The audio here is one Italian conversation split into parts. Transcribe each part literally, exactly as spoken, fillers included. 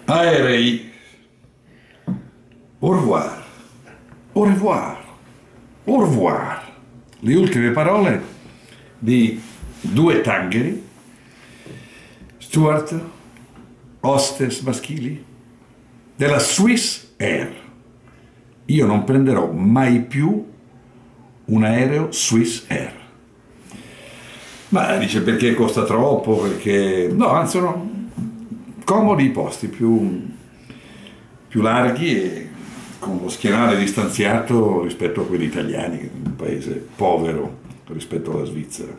Aerei. Au revoir. Au revoir. Au revoir. Le ultime parole di due tangheri, steward, hostess maschili della Swiss Air. Io non prenderò mai più un aereo Swiss Air. Ma dice perché costa troppo, perché... No, anzi sono comodi i posti, più, più larghi e con lo schienale distanziato rispetto a quelli italiani, che è un paese povero rispetto alla Svizzera.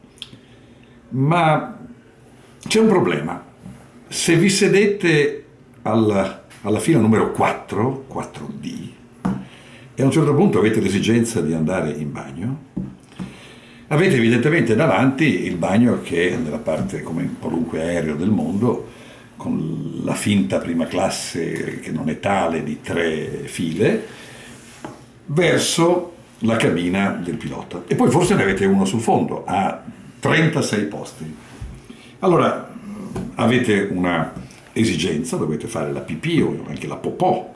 Ma c'è un problema. Se vi sedete alla, alla fila numero quattro, quattro D, e a un certo punto avete l'esigenza di andare in bagno, avete evidentemente davanti il bagno che è nella parte, come in qualunque aereo del mondo, con la finta prima classe che non è tale di tre file, verso la cabina del pilota. E poi forse ne avete uno sul fondo, a trentasei posti. Allora, avete una esigenza, dovete fare la pipì o anche la popò,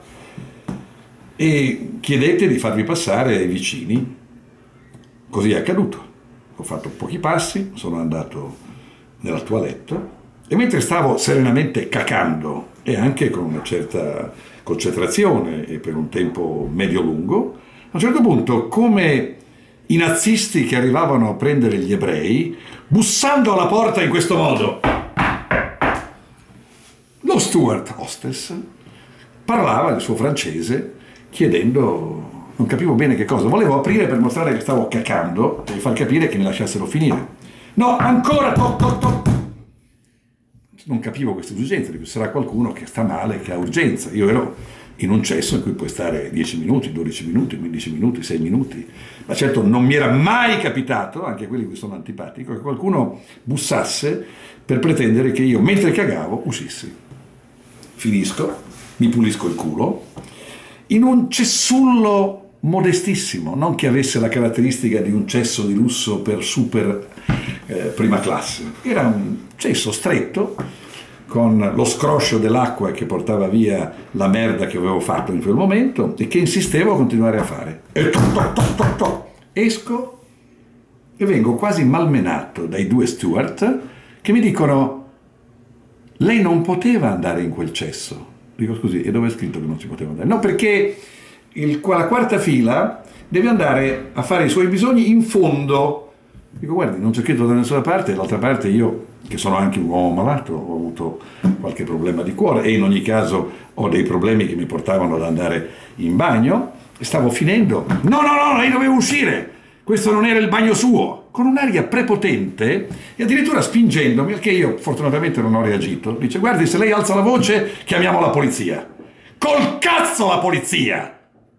e chiedete di farvi passare ai vicini. Così è accaduto. Ho fatto pochi passi, sono andato nella toilette e mentre stavo serenamente cacando e anche con una certa concentrazione e per un tempo medio-lungo, a un certo punto, come i nazisti che arrivavano a prendere gli ebrei, bussando alla porta in questo modo, lo steward hostess parlava il suo francese chiedendo... Non capivo bene che cosa. Volevo aprire per mostrare che stavo cacando e far capire che mi lasciassero finire. No, ancora! To, to, to. Non capivo questa urgenza, dico, sarà qualcuno che sta male, che ha urgenza. Io ero in un cesso in cui puoi stare dieci minuti, dodici minuti, quindici minuti, sei minuti. Ma certo non mi era mai capitato, anche quelli che sono antipatico, che qualcuno bussasse per pretendere che io, mentre cagavo, uscissi. Finisco, mi pulisco il culo, in un cessullo modestissimo, non che avesse la caratteristica di un cesso di lusso per super eh, prima classe. Era un cesso stretto, con lo scroscio dell'acqua che portava via la merda che avevo fatto in quel momento e che insistevo a continuare a fare. E to, to, to, to, to. Esco e vengo quasi malmenato dai due steward che mi dicono: lei non poteva andare in quel cesso. Dico, scusi, e dove è scritto che non si poteva andare? No, perché il, la quarta fila deve andare a fare i suoi bisogni in fondo. Dico, guardi, non c'è scritto da nessuna parte, dall'altra parte io, che sono anche un uomo malato, ho avuto qualche problema di cuore e in ogni caso ho dei problemi che mi portavano ad andare in bagno, e stavo finendo. No, no, no, lei doveva uscire, questo non era il bagno suo, con un'aria prepotente e addirittura spingendomi, perché io fortunatamente non ho reagito. Dice, guardi, se lei alza la voce chiamiamo la polizia. Col cazzo la polizia!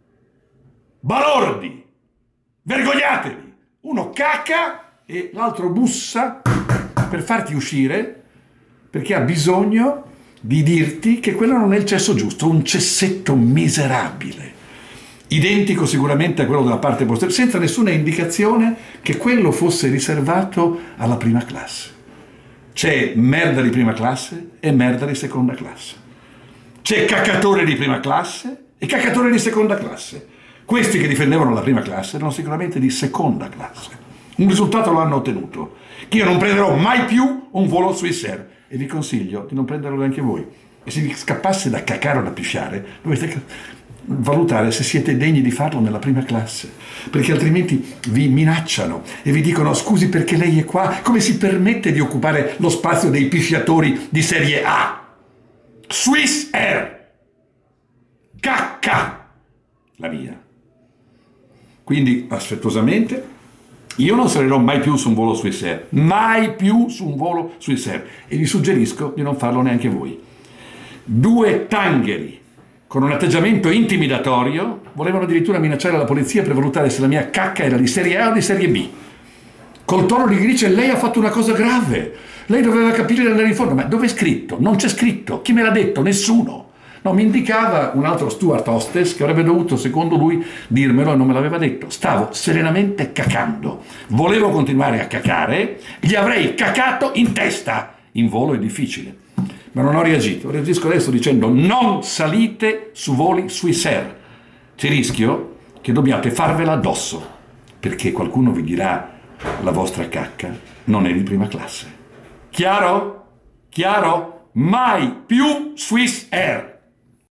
Balordi! Vergognatevi! Uno cacca e l'altro bussa per farti uscire perché ha bisogno di dirti che quello non è il cesso giusto, un cessetto miserabile, identico sicuramente a quello della parte posteriore, senza nessuna indicazione che quello fosse riservato alla prima classe. C'è merda di prima classe e merda di seconda classe. C'è cacatore di prima classe e cacatore di seconda classe. Questi che difendevano la prima classe erano sicuramente di seconda classe. Un risultato lo hanno ottenuto, che io non prenderò mai più un volo Swiss Air e vi consiglio di non prenderlo neanche voi. E se vi scappasse da cacare o da pisciare, dovete valutare se siete degni di farlo nella prima classe, perché altrimenti vi minacciano e vi dicono: scusi, perché lei è qua? Come si permette di occupare lo spazio dei pisciatori di serie A? Swiss Air! Cacca! La mia. Quindi, affettuosamente, io non salirò mai più su un volo Swiss Air, mai più su un volo Swiss Air, e vi suggerisco di non farlo neanche voi. Due tangheri con un atteggiamento intimidatorio volevano addirittura minacciare la polizia per valutare se la mia cacca era di serie A o di serie B, col tono di chi dice: lei ha fatto una cosa grave, lei doveva capire di andare in fondo. Ma dove è scritto? Non c'è scritto. Chi me l'ha detto? Nessuno. No, mi indicava un altro steward hostess che avrebbe dovuto, secondo lui, dirmelo e non me l'aveva detto. Stavo serenamente cacando. Volevo continuare a cacare, gli avrei cacato in testa. In volo è difficile. ma non ho reagito. Reagisco adesso dicendo non salite su voli Swissair. C'è il rischio che dobbiate farvela addosso, perché qualcuno vi dirà la vostra cacca non è di prima classe. Chiaro? Chiaro? Mai più Swissair!